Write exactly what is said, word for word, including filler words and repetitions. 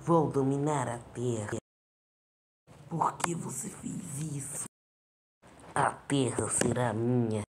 Vou dominar a Terra. Por que você fez isso? A Terra será minha.